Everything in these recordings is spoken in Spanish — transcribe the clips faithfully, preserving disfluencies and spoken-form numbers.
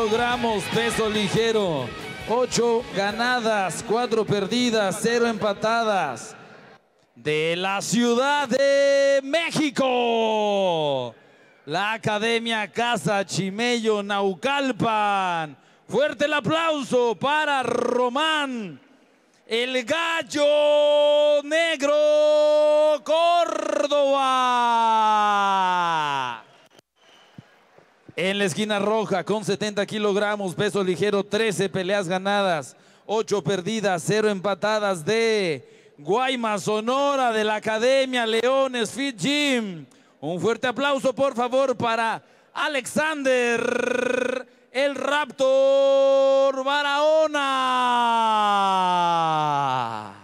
kilogramos, peso ligero. ocho ganadas, cuatro perdidas, cero empatadas. De la Ciudad de México, la Academia Casa Chimello Naucalpan. Fuerte el aplauso para Román, el Gallo Negro Córdoba. En la esquina roja, con setenta kilogramos, peso ligero, trece peleas ganadas, ocho perdidas, cero empatadas, de Guaymas, Sonora, de la Academia Leones Fit Gym. Un fuerte aplauso, por favor, para Alexander el Raptor Barahona.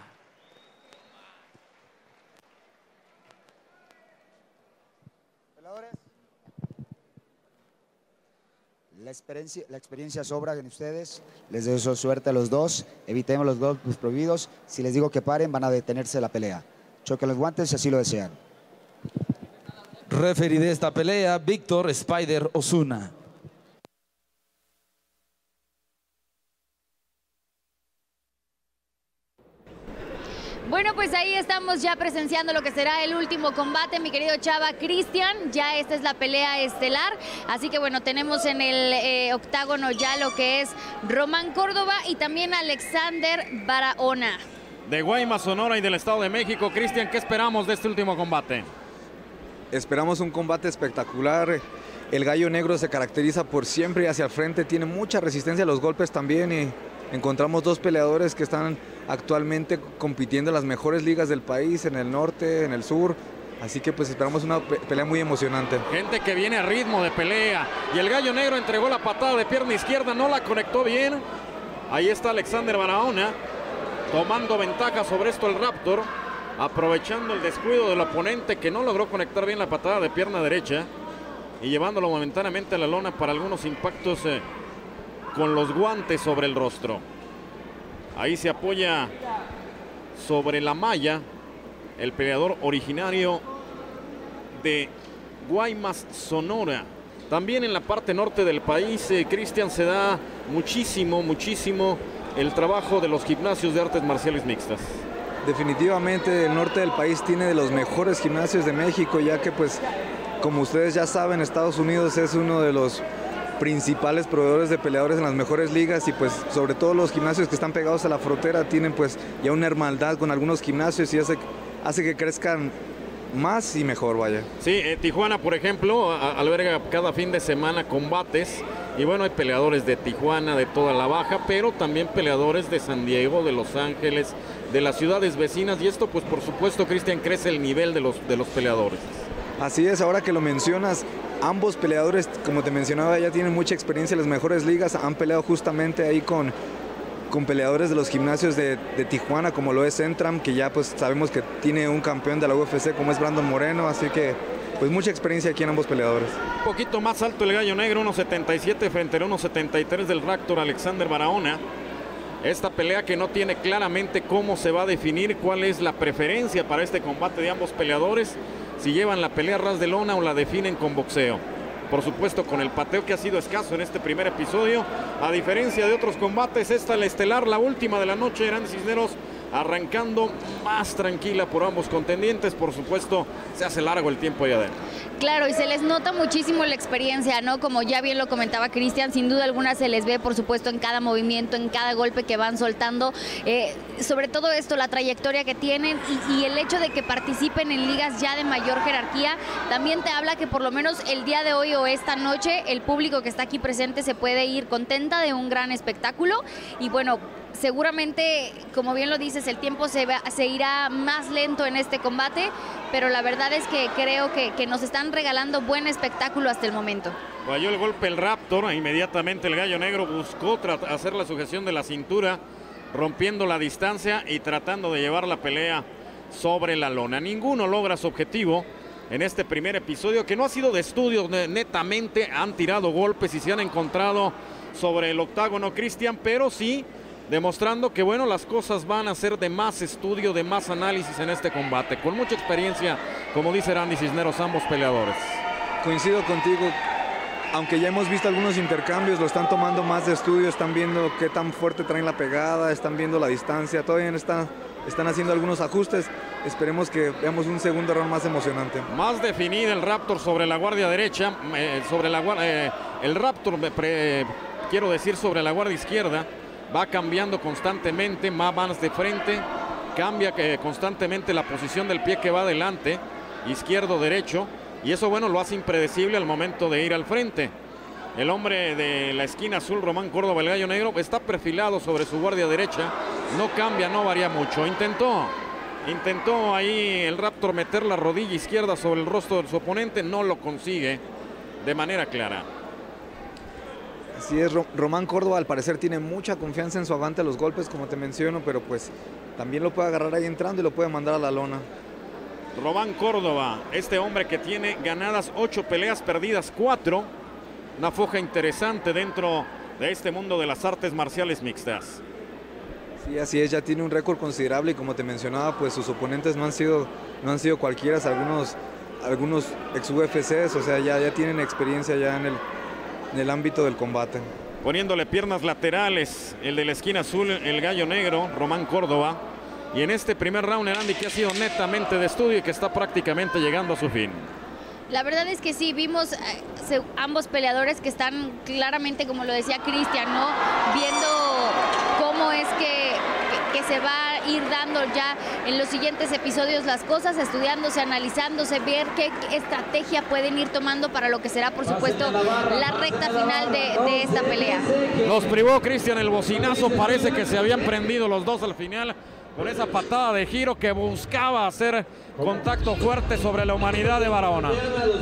La experiencia, la experiencia sobra en ustedes. Les deseo suerte a los dos. Evitemos los golpes prohibidos. Si les digo que paren, van a detenerse la pelea. Choquen los guantes si así lo desean. Referee de esta pelea, Víctor Spider Osuna. Bueno, pues ahí estamos ya presenciando lo que será el último combate, mi querido Chava Cristian. Ya esta es la pelea estelar, así que bueno, tenemos en el eh, octágono ya lo que es Román Córdoba y también Alexander Barahona. De Guaymas, Sonora y del Estado de México. Cristian, ¿qué esperamos de este último combate? Esperamos un combate espectacular. El Gallo Negro se caracteriza por siempre ir hacia el frente, tiene mucha resistencia a los golpes también y encontramos dos peleadores que están actualmente compitiendo en las mejores ligas del país, en el norte, en el sur. Así que pues esperamos una pelea muy emocionante. Gente que viene a ritmo de pelea. Y el Gallo Negro entregó la patada de pierna izquierda, no la conectó bien. Ahí está Alexander Barahona, tomando ventaja sobre esto el Raptor, aprovechando el descuido del oponente que no logró conectar bien la patada de pierna derecha y llevándolo momentáneamente a la lona para algunos impactos eh, con los guantes sobre el rostro. Ahí se apoya sobre la malla el peleador originario de Guaymas, Sonora. También en la parte norte del país, eh, Cristian, se da muchísimo, muchísimo el trabajo de los gimnasios de artes marciales mixtas. Definitivamente el norte del país tiene de los mejores gimnasios de México, ya que pues como ustedes ya saben, Estados Unidos es uno de los principales proveedores de peleadores en las mejores ligas y pues sobre todo los gimnasios que están pegados a la frontera tienen pues ya una hermandad con algunos gimnasios y hace, hace que crezcan más y mejor, vaya. Sí, eh, Tijuana, por ejemplo, a, alberga cada fin de semana combates y bueno, hay peleadores de Tijuana, de toda la baja, pero también peleadores de San Diego, de Los Ángeles, de las ciudades vecinas y esto pues por supuesto, Cristian, crece el nivel de los, de los peleadores. Así es, ahora que lo mencionas, ambos peleadores, como te mencionaba, ya tienen mucha experiencia en las mejores ligas, han peleado justamente ahí con, con peleadores de los gimnasios de, de Tijuana, como lo es Centram, que ya pues sabemos que tiene un campeón de la U F C como es Brandon Moreno, así que pues mucha experiencia aquí en ambos peleadores. Un poquito más alto el Gallo Negro, uno setenta y siete frente a uno setenta y tres del Raptor Alexander Barahona. Esta pelea que no tiene claramente cómo se va a definir, cuál es la preferencia para este combate de ambos peleadores, si llevan la pelea ras de lona o la definen con boxeo. Por supuesto, con el pateo que ha sido escaso en este primer episodio, a diferencia de otros combates, esta la estelar, la última de la noche, Eran Cisneros arrancando más tranquila por ambos contendientes. Por supuesto, se hace largo el tiempo allá adentro. Claro, y se les nota muchísimo la experiencia, ¿no? Como ya bien lo comentaba Cristian, sin duda alguna se les ve, por supuesto, en cada movimiento, en cada golpe que van soltando. Eh, sobre todo esto, la trayectoria que tienen y, y el hecho de que participen en ligas ya de mayor jerarquía, también te habla que por lo menos el día de hoy o esta noche, el público que está aquí presente se puede ir contenta de un gran espectáculo. Y bueno, seguramente, como bien lo dices, el tiempo se, va, se irá más lento en este combate, pero la verdad es que creo que, que nos están regalando buen espectáculo hasta el momento. Falló el golpe el Raptor, inmediatamente el Gallo Negro buscó hacer la sujeción de la cintura, rompiendo la distancia y tratando de llevar la pelea sobre la lona. Ninguno logra su objetivo en este primer episodio, que no ha sido de estudio netamente, han tirado golpes y se han encontrado sobre el octágono, Cristian, pero sí demostrando que bueno, las cosas van a ser de más estudio, de más análisis en este combate, con mucha experiencia, como dice Randy Cisneros, ambos peleadores. Coincido contigo, aunque ya hemos visto algunos intercambios, lo están tomando más de estudio, están viendo qué tan fuerte traen la pegada, están viendo la distancia, todavía no está, están haciendo algunos ajustes. Esperemos que veamos un segundo round más emocionante. Más definida el Raptor sobre la guardia derecha, eh, sobre la eh, el Raptor, pre, quiero decir, sobre la guardia izquierda, va cambiando constantemente, más manos de frente, cambia eh, constantemente la posición del pie que va adelante, izquierdo, derecho. Y eso, bueno, lo hace impredecible al momento de ir al frente. El hombre de la esquina azul, Román Córdoba, el Gallo Negro, está perfilado sobre su guardia derecha. No cambia, no varía mucho. Intentó, intentó ahí el Raptor meter la rodilla izquierda sobre el rostro de su oponente. No lo consigue de manera clara. Así es, Román Córdoba al parecer tiene mucha confianza en su avante a los golpes, como te menciono, pero pues también lo puede agarrar ahí entrando y lo puede mandar a la lona. Román Córdoba, este hombre que tiene ganadas ocho peleas, perdidas cuatro. Una foja interesante dentro de este mundo de las artes marciales mixtas. Sí, así es, ya tiene un récord considerable y como te mencionaba, pues sus oponentes no han sido, no han sido cualquiera, algunos, algunos ex U F Cs, o sea, ya, ya tienen experiencia ya en el, en el ámbito del combate. Poniéndole piernas laterales, el de la esquina azul, el Gallo Negro, Román Córdoba. Y en este primer round, el Andy, que ha sido netamente de estudio y que está prácticamente llegando a su fin. La verdad es que sí, vimos eh, se, ambos peleadores que están claramente, como lo decía Cristian, ¿no? Viendo cómo es que, que, que se va a ir dando ya en los siguientes episodios las cosas, estudiándose, analizándose, ver qué, qué estrategia pueden ir tomando para lo que será, por supuesto, la recta final de, de esta pelea. Los privó Cristian el bocinazo, parece que se habían prendido los dos al final, con esa patada de giro que buscaba hacer contacto fuerte sobre la humanidad de Barahona.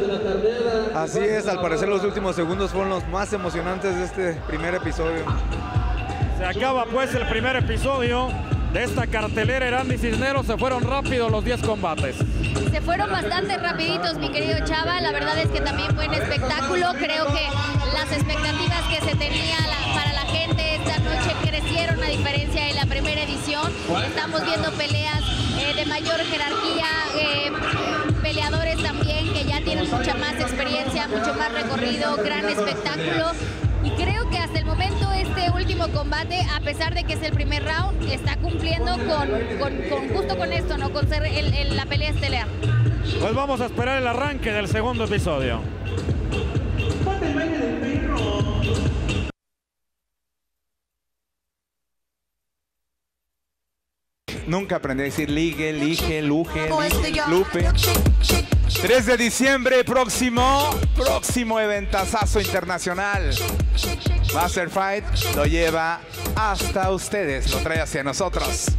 Así es, al parecer los últimos segundos fueron los más emocionantes de este primer episodio. Se acaba pues el primer episodio de esta cartelera. Erandy Cisneros, se fueron rápido los diez combates. Se fueron bastante rapiditos, mi querido Chava. La verdad es que también fue un espectáculo. Creo que las expectativas que se tenía la, para la gente esta noche crecieron a diferencia de la primera edición. Estamos viendo peleas eh, de mayor jerarquía, eh, peleadores también que ya tienen mucha más experiencia, mucho más recorrido, gran espectáculo. Y creo que hasta el momento este último combate, a pesar de que es el primer round, está cumpliendo con, con, con justo con esto, ¿no? Con ser el, el, la pelea estelar. Pues vamos a esperar el arranque del segundo episodio. Nunca aprendí a decir ligue, lige, luje, lupe. tres de diciembre, próximo, próximo eventazazo internacional. Master Fight lo lleva hasta ustedes, lo trae hacia nosotros.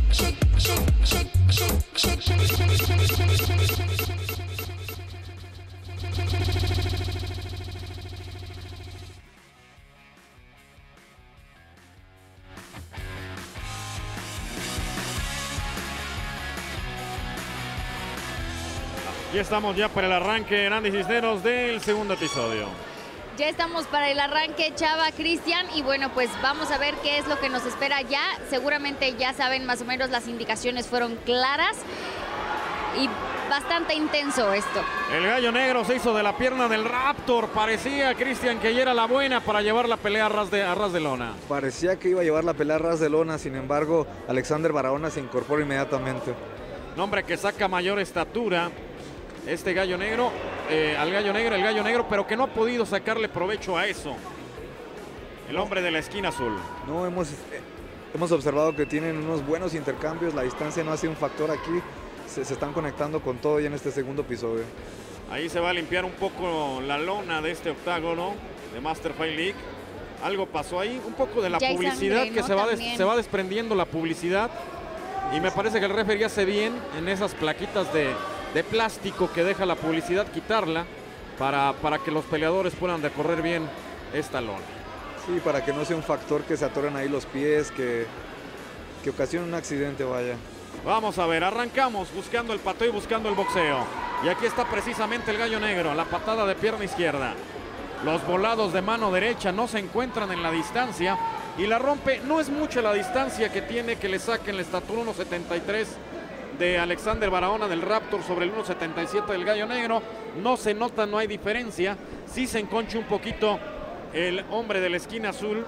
Y estamos ya para el arranque, Erandy Cisneros, del segundo episodio. Ya estamos para el arranque, Chava, Cristian, y bueno, pues vamos a ver qué es lo que nos espera ya. Seguramente ya saben más o menos, las indicaciones fueron claras y bastante intenso esto. El Gallo Negro se hizo de la pierna del Raptor. Parecía, Cristian, que ya era la buena para llevar la pelea a ras de, a ras de lona. Parecía que iba a llevar la pelea a ras de lona, sin embargo, Alexander Barahona se incorpora inmediatamente. Un hombre que saca mayor estatura, este Gallo Negro, eh, al Gallo Negro, el Gallo Negro, pero que no ha podido sacarle provecho a eso. El hombre de la esquina azul. No, hemos, eh, hemos observado que tienen unos buenos intercambios, la distancia no ha sido un factor aquí, se, se están conectando con todo ya en este segundo episodio. Ahí se va a limpiar un poco la lona de este octágono de Master Fight League. Algo pasó ahí, un poco de la ya publicidad sangre, ¿no? que se va, des, se va desprendiendo la publicidad. Y me parece que el referee hace bien en esas plaquitas de... de plástico que deja la publicidad, quitarla para, para que los peleadores puedan recorrer bien esta lona. Sí, para que no sea un factor que se atoren ahí los pies, que, que ocasione un accidente, vaya. Vamos a ver, arrancamos buscando el pateo y buscando el boxeo. Y aquí está precisamente el Gallo Negro, la patada de pierna izquierda. Los volados de mano derecha no se encuentran en la distancia y la rompe. No es mucha la distancia que tiene que le saquen la estatura uno setenta y tres de Alexander Barahona del Raptor sobre el uno setenta y siete del Gallo Negro. No se nota, no hay diferencia. sí se enconcha un poquito el hombre de la esquina azul.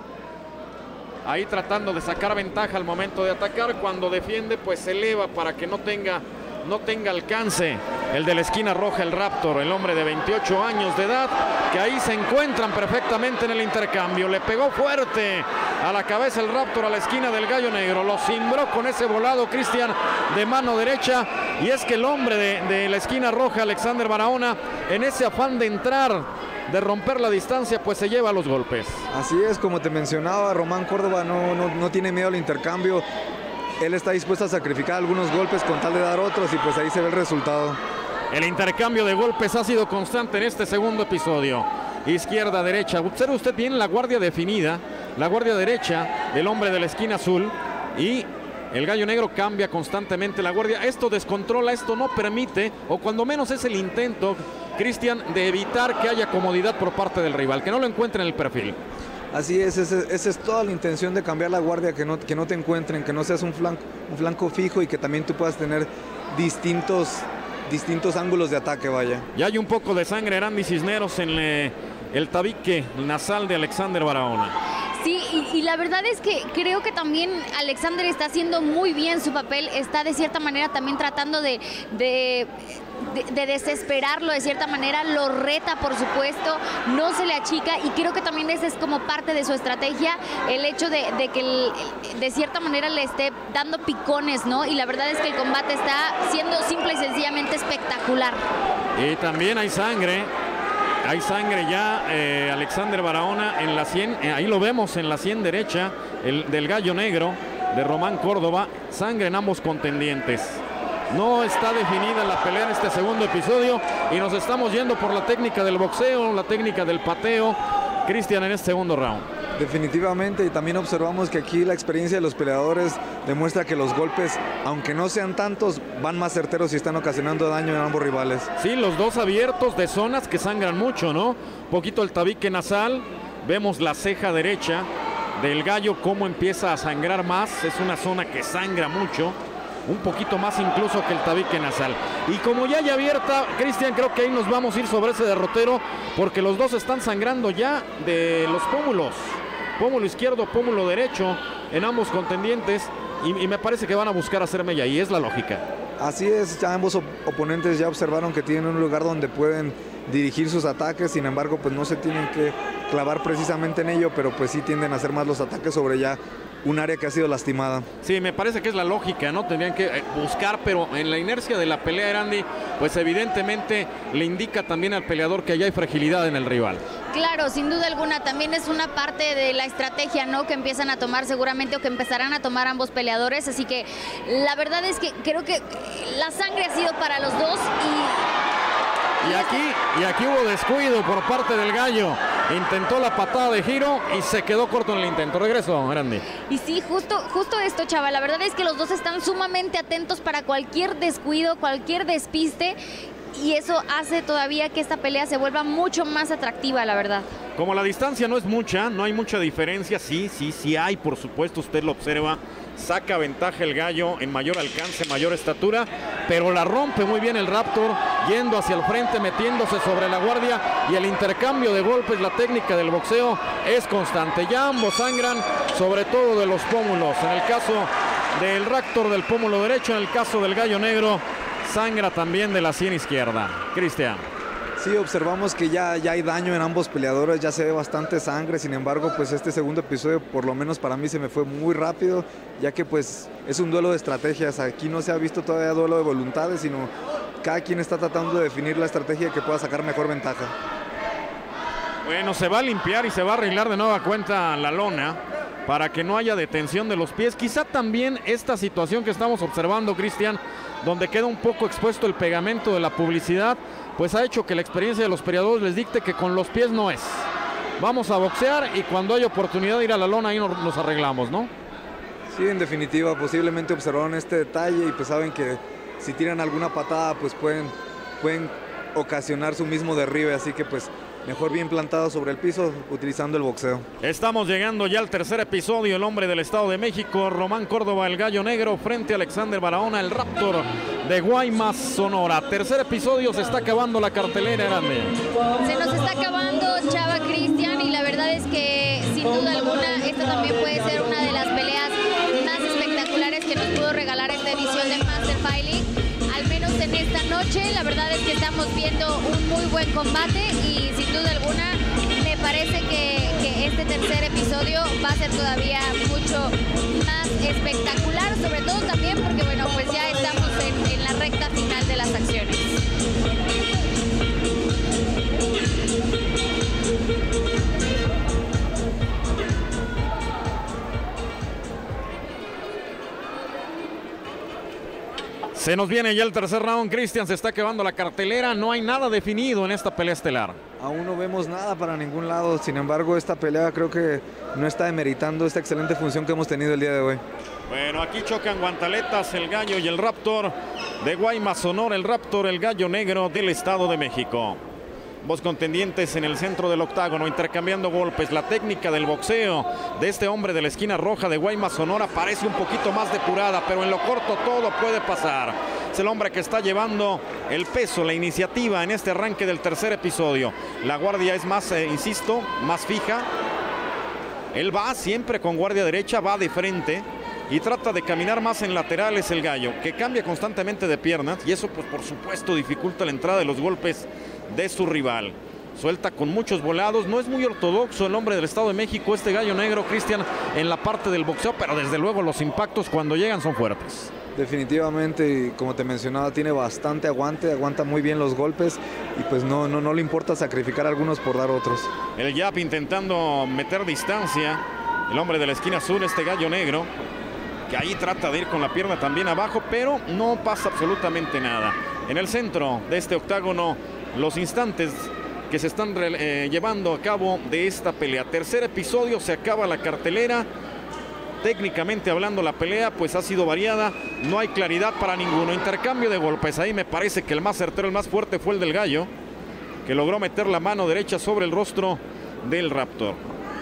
Ahí tratando de sacar ventaja al momento de atacar. Cuando defiende, pues se eleva para que no tenga, no tenga alcance el de la esquina roja, el Raptor, el hombre de veintiocho años de edad, que ahí se encuentran perfectamente en el intercambio. Le pegó fuerte a la cabeza el Raptor a la esquina del Gallo Negro. Lo cimbró con ese volado, Cristian, de mano derecha. Y es que el hombre de, de la esquina roja, Alexander Barahona, en ese afán de entrar, de romper la distancia, pues se lleva los golpes. Así es, como te mencionaba, Román Córdoba no, no, no tiene miedo al intercambio. Él está dispuesto a sacrificar algunos golpes con tal de dar otros, y pues ahí se ve el resultado. El intercambio de golpes ha sido constante en este segundo episodio. Izquierda, derecha. Observe usted bien la guardia definida, la guardia derecha del hombre de la esquina azul, y el Gallo Negro cambia constantemente la guardia. Esto descontrola, esto no permite, o cuando menos es el intento, Cristian, de evitar que haya comodidad por parte del rival, que no lo encuentre en el perfil. Así es, esa es, es toda la intención de cambiar la guardia, que no, que no te encuentren, que no seas un flanco, un flanco fijo, y que también tú puedas tener distintos, distintos ángulos de ataque, vaya. Ya hay un poco de sangre, Randy Cisneros, en eh, el tabique nasal de Alexander Barahona. Sí, y, y la verdad es que creo que también Alexander está haciendo muy bien su papel, está de cierta manera también tratando de, de, de, de desesperarlo, de cierta manera lo reta, por supuesto, no se le achica, y creo que también esa es como parte de su estrategia, el hecho de, de que el, de cierta manera le esté dando picones, ¿no? Y la verdad es que el combate está siendo simple y sencillamente espectacular. Y también hay sangre. Hay sangre ya, eh, Alexander Barahona en la sien, eh, ahí lo vemos en la sien derecha, el del Gallo Negro de Román Córdoba. Sangre en ambos contendientes. No está definida la pelea en este segundo episodio, y nos estamos yendo por la técnica del boxeo, la técnica del pateo, Cristian, en este segundo round. Definitivamente, y también observamos que aquí la experiencia de los peleadores demuestra que los golpes, aunque no sean tantos, van más certeros y están ocasionando daño a ambos rivales. Sí, los dos abiertos de zonas que sangran mucho, ¿no? Poquito el tabique nasal, vemos la ceja derecha del Gallo cómo empieza a sangrar más, es una zona que sangra mucho, un poquito más incluso que el tabique nasal. Y como ya hay abierta, Cristian, creo que ahí nos vamos a ir sobre ese derrotero, porque los dos están sangrando ya de los pómulos. Pómulo izquierdo, pómulo derecho en ambos contendientes, y, y me parece que van a buscar hacer mella, y es la lógica. Así es, ya ambos op oponentes ya observaron que tienen un lugar donde pueden dirigir sus ataques, sin embargo pues no se tienen que clavar precisamente en ello, pero pues sí tienden a hacer más los ataques sobre ya un área que ha sido lastimada. Sí, me parece que es la lógica, ¿no? Tendrían que buscar, pero en la inercia de la pelea, Randy, pues evidentemente le indica también al peleador que allá hay fragilidad en el rival. Claro, sin duda alguna, también es una parte de la estrategia, ¿no?, que empiezan a tomar seguramente, o que empezarán a tomar ambos peleadores, así que la verdad es que creo que la sangre ha sido para los dos, y... Y aquí, y aquí hubo descuido por parte del Gallo. Intentó la patada de giro y se quedó corto en el intento. Regreso, Randy. Y sí, justo, justo esto, chaval. La verdad es que los dos están sumamente atentos para cualquier descuido, cualquier despiste. Y eso hace todavía que esta pelea se vuelva mucho más atractiva, la verdad. Como la distancia no es mucha, no hay mucha diferencia. Sí, sí, sí hay, por supuesto, usted lo observa. Saca ventaja el Gallo en mayor alcance, mayor estatura, pero la rompe muy bien el Raptor, yendo hacia el frente, metiéndose sobre la guardia, y el intercambio de golpes, la técnica del boxeo es constante. Ya ambos sangran, sobre todo de los pómulos. En el caso del Raptor del pómulo derecho, en el caso del Gallo Negro, sangra también de la sien izquierda. Cristian. Sí, observamos que ya, ya hay daño en ambos peleadores, ya se ve bastante sangre, sin embargo, pues este segundo episodio, por lo menos para mí, se me fue muy rápido, ya que pues es un duelo de estrategias. Aquí no se ha visto todavía duelo de voluntades, sino cada quien está tratando de definir la estrategia que pueda sacar mejor ventaja. Bueno, se va a limpiar y se va a arreglar de nueva cuenta la lona para que no haya detención de los pies. Quizá también esta situación que estamos observando, Cristian, donde queda un poco expuesto el pegamento de la publicidad, pues ha hecho que la experiencia de los peleadores les dicte que con los pies no es. Vamos a boxear, y cuando hay oportunidad de ir a la lona, ahí nos, nos arreglamos, ¿no? Sí, en definitiva, posiblemente observaron este detalle y pues saben que si tiran alguna patada, pues pueden, pueden ocasionar su mismo derribe, así que pues mejor bien plantado sobre el piso, utilizando el boxeo. Estamos llegando ya al tercer episodio. El hombre del Estado de México, Román Córdoba, el Gallo Negro, frente a Alexander Barahona, el Raptor de Guaymas, Sonora. Tercer episodio, se está acabando la cartelera, grande. Se nos está acabando, Chava, Cristian, y la verdad es que sin duda alguna esta también puede ser una de las peleas más espectaculares que nos pudo regalar esta edición del Master Fighting. Al menos en esta noche, la verdad es que estamos viendo un muy buen combate y sin duda alguna me parece que, que este tercer episodio va a ser todavía mucho más espectacular, sobre todo también porque bueno, pues ya estamos en, en la recta final de las acciones. Se nos viene ya el tercer round, Cristian, se está acabando la cartelera, no hay nada definido en esta pelea estelar. Aún no vemos nada para ningún lado, sin embargo esta pelea creo que no está demeritando esta excelente función que hemos tenido el día de hoy. Bueno, aquí chocan guantaletas, el gallo y el Raptor de Guaymas, Sonora, el Raptor, el gallo negro del Estado de México. Dos contendientes en el centro del octágono, intercambiando golpes. La técnica del boxeo de este hombre de la esquina roja de Guaymas, Sonora, parece un poquito más depurada, pero en lo corto todo puede pasar. Es el hombre que está llevando el peso, la iniciativa en este arranque del tercer episodio. La guardia es más, eh, insisto, más fija. Él va siempre con guardia derecha, va de frente y trata de caminar más en laterales el gallo, que cambia constantemente de piernas y eso pues por supuesto dificulta la entrada de los golpes de su rival. Suelta con muchos volados, no es muy ortodoxo el hombre del Estado de México, este gallo negro, Cristian, en la parte del boxeo, pero desde luego los impactos cuando llegan son fuertes. Definitivamente, y como te mencionaba, tiene bastante aguante, aguanta muy bien los golpes y pues no, no, no le importa sacrificar algunos por dar otros. El jab intentando meter distancia, el hombre de la esquina azul, este gallo negro, que ahí trata de ir con la pierna también abajo, pero no pasa absolutamente nada. En el centro de este octágono, los instantes que se están eh, llevando a cabo de esta pelea. Tercer episodio, se acaba la cartelera. Técnicamente hablando, la pelea pues ha sido variada, no hay claridad para ninguno. Intercambio de golpes, ahí me parece que el más certero, el más fuerte fue el del gallo, que logró meter la mano derecha sobre el rostro del Raptor.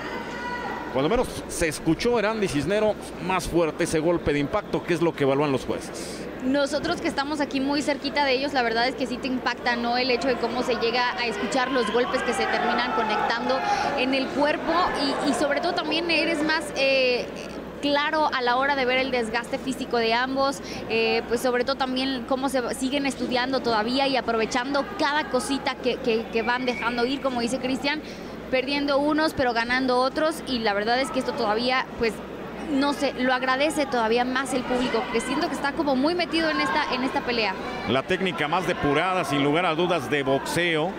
Cuando menos se escuchó Erandy Cisnero más fuerte ese golpe de impacto, que es lo que evalúan los jueces. Nosotros que estamos aquí muy cerquita de ellos, la verdad es que sí te impacta, ¿no? El hecho de cómo se llega a escuchar los golpes que se terminan conectando en el cuerpo y, y sobre todo también eres más... Eh, claro a la hora de ver el desgaste físico de ambos, eh, pues sobre todo también cómo se siguen estudiando todavía y aprovechando cada cosita que, que, que van dejando ir, como dice Cristian, perdiendo unos pero ganando otros, y la verdad es que esto todavía pues no sé, lo agradece todavía más el público, que siento que está como muy metido en esta, en esta pelea. La técnica más depurada, sin lugar a dudas, de boxeo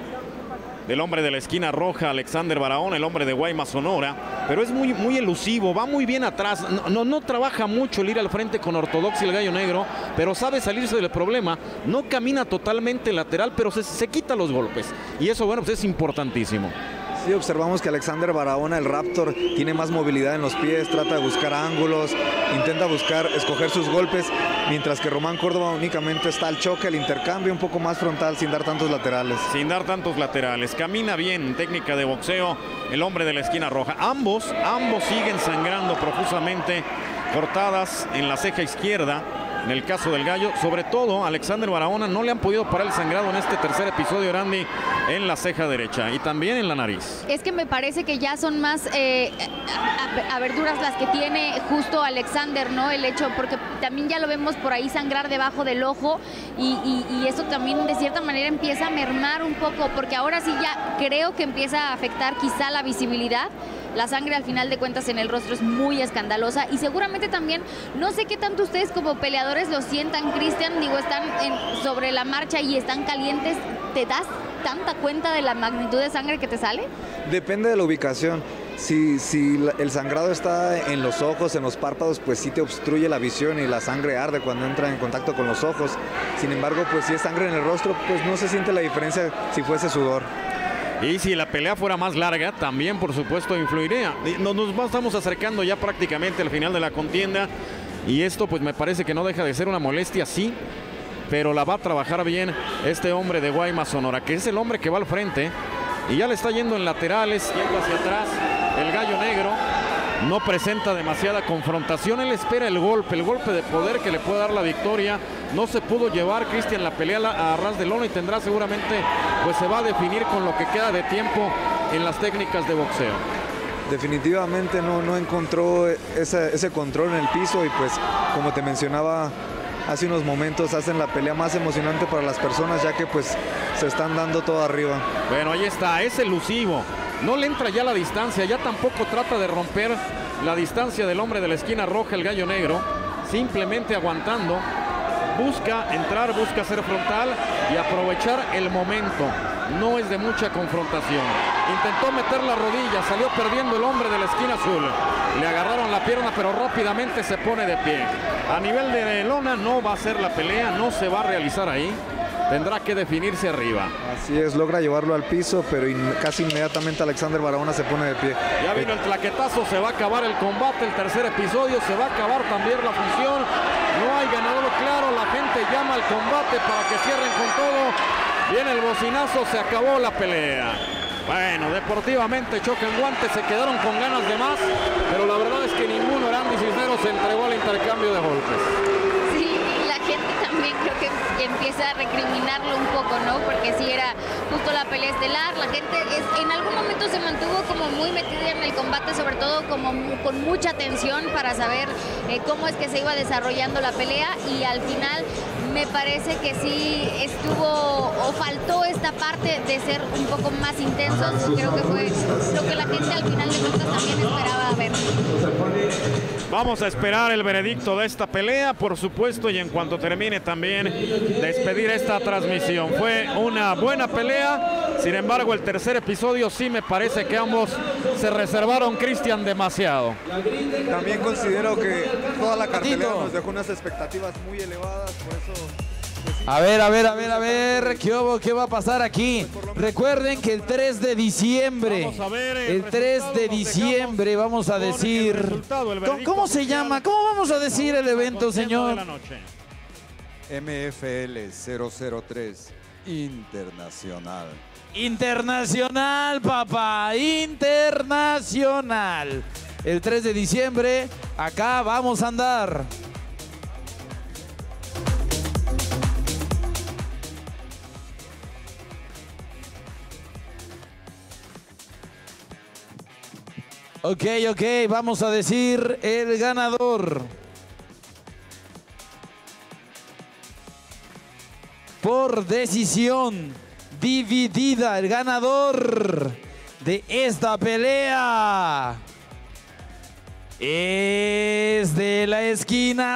del hombre de la esquina roja, Alexander Barahona, el hombre de Guaymas, Sonora, pero es muy, muy elusivo, va muy bien atrás, no, no, no trabaja mucho el ir al frente con ortodoxia el gallo negro, pero sabe salirse del problema, no camina totalmente lateral, pero se, se quita los golpes, y eso, bueno, pues es importantísimo. Sí, observamos que Alexander Barahona, el Raptor, tiene más movilidad en los pies, trata de buscar ángulos, intenta buscar, escoger sus golpes, mientras que Román Córdoba únicamente está al choque, el intercambio un poco más frontal, sin dar tantos laterales. Sin dar tantos laterales, camina bien, técnica de boxeo, el hombre de la esquina roja. Ambos, ambos siguen sangrando profusamente, cortadas en la ceja izquierda. En el caso del gallo, sobre todo Alexander Barahona, no le han podido parar el sangrado en este tercer episodio, Randy, en la ceja derecha y también en la nariz. Es que me parece que ya son más eh, aberturas las que tiene justo Alexander, ¿no? El hecho, porque también ya lo vemos por ahí sangrar debajo del ojo y, y, y eso también de cierta manera empieza a mermar un poco, porque ahora sí ya creo que empieza a afectar quizá la visibilidad. La sangre al final de cuentas en el rostro es muy escandalosa y seguramente también, no sé qué tanto ustedes como peleadores lo sientan, Cristian, digo, están en, sobre la marcha y están calientes, ¿te das tanta cuenta de la magnitud de sangre que te sale? Depende de la ubicación. Si, si el sangrado está en los ojos, en los párpados, pues sí te obstruye la visión y la sangre arde cuando entra en contacto con los ojos. Sin embargo, pues si es sangre en el rostro, pues no se siente la diferencia si fuese sudor. Y si la pelea fuera más larga, también por supuesto influiría. Nos, nos estamos acercando ya prácticamente al final de la contienda y esto pues me parece que no deja de ser una molestia, sí, pero la va a trabajar bien este hombre de Guaymas, Sonora, que es el hombre que va al frente y ya le está yendo en laterales, yendo hacia atrás el gallo negro. no presenta demasiada confrontación. Él espera el golpe, el golpe de poder que le puede dar la victoria. No se pudo llevar Cristian la pelea a ras de lona y tendrá seguramente, pues se va a definir con lo que queda de tiempo en las técnicas de boxeo. Definitivamente no, no encontró ese, ese control en el piso y pues como te mencionaba hace unos momentos, hacen la pelea más emocionante para las personas ya que pues se están dando todo arriba. Bueno, ahí está, es elusivo, no le entra ya la distancia, ya tampoco trata de romper la distancia del hombre de la esquina roja, el Gallo Negro, simplemente aguantando, busca entrar, busca ser frontal y aprovechar el momento. No es de mucha confrontación. Intentó meter la rodilla, salió perdiendo el hombre de la esquina azul. Le agarraron la pierna, pero rápidamente se pone de pie. A nivel de lona no va a ser la pelea, no se va a realizar ahí. Tendrá que definirse arriba. Así es, logra llevarlo al piso, pero in, casi inmediatamente Alexander Barahona se pone de pie. Ya vino el claquetazo, se va a acabar el combate, el tercer episodio, se va a acabar también la función. No hay ganador claro, la gente llama al combate para que cierren con todo. Viene el bocinazo, se acabó la pelea. Bueno, deportivamente chocan guantes, se quedaron con ganas de más, pero la verdad es que ninguno, Erandi Cisneros, se entregó al intercambio de golpes. Sí, y la gente también creo que empieza a recriminarlo un poco, ¿no? Porque sí era justo la pelea estelar, la gente es, en algún momento se mantuvo como muy metida en el combate, sobre todo como con mucha atención para saber eh, cómo es que se iba desarrollando la pelea, y al final me parece que sí estuvo o faltó esta parte de ser un poco más intensos. Creo que fue lo que la gente al final de cuentas también esperaba ver. Vamos a esperar el veredicto de esta pelea, por supuesto, y en cuanto termine también despedir esta transmisión. Fue una buena pelea, sin embargo el tercer episodio sí me parece que ambos se reservaron, Cristian, demasiado. También considero que toda la cartelera nos dejó unas expectativas muy elevadas, por eso... A ver, a ver, a ver, a ver, ¿qué, ¿qué va a pasar aquí? Recuerden que el tres de diciembre, el tres de diciembre vamos a decir... ¿Cómo, cómo se llama? ¿Cómo vamos a decir el evento, señor? M F L cero cero tres Internacional. Internacional, papá, internacional. El tres de diciembre, acá vamos a andar. Ok, ok, vamos a decir el ganador. Por decisión dividida, el ganador de esta pelea es de la esquina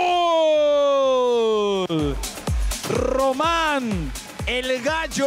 azul, Román el Gallo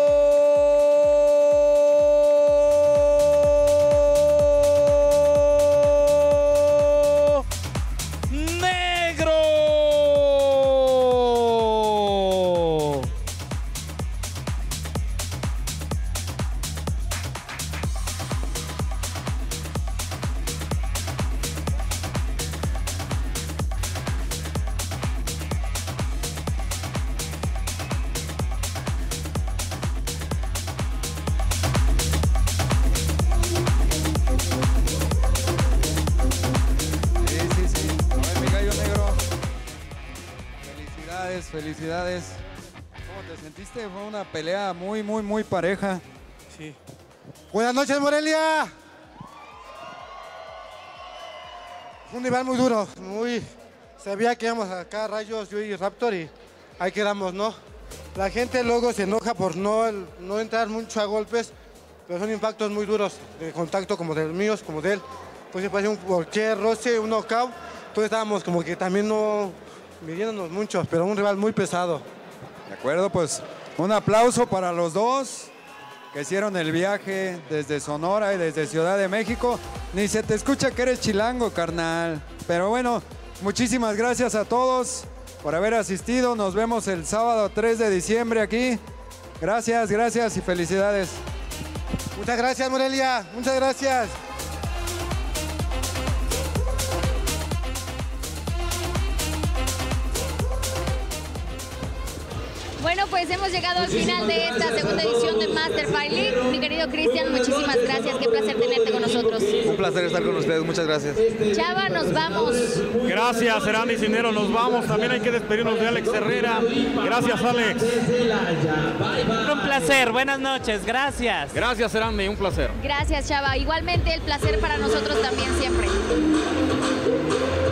Felicidades. ¿Cómo te sentiste? Fue una pelea muy, muy, muy pareja. Sí. Buenas noches, Morelia. Un nivel muy duro, muy... Sabía que íbamos acá, Rayos, yo y Raptor, y ahí quedamos, ¿no? La gente luego se enoja por no, no entrar mucho a golpes, pero son impactos muy duros de contacto, como de los míos, como de él. Pues se parece un cualquier roce, un knockout. Entonces estábamos como que también no... midiéndonos mucho, pero un rival muy pesado. De acuerdo, pues un aplauso para los dos que hicieron el viaje desde Sonora y desde Ciudad de México. Ni se te escucha que eres chilango, carnal. Pero bueno, muchísimas gracias a todos por haber asistido. Nos vemos el sábado tres de diciembre aquí. Gracias, gracias y felicidades. Muchas gracias, Morelia. Muchas gracias. Bueno, pues hemos llegado al final de esta segunda edición de Master Fight League. Mi querido Cristian, muchísimas gracias. Qué placer tenerte con nosotros. Un placer estar con ustedes. Muchas gracias. Chava, nos vamos. Gracias, Erandi Cisneros. Nos vamos. También hay que despedirnos de Alex Herrera. Gracias, Alex. Un placer. Buenas noches. Gracias. Gracias, Erandi. Un placer. Gracias, Chava. Igualmente el placer para nosotros también siempre.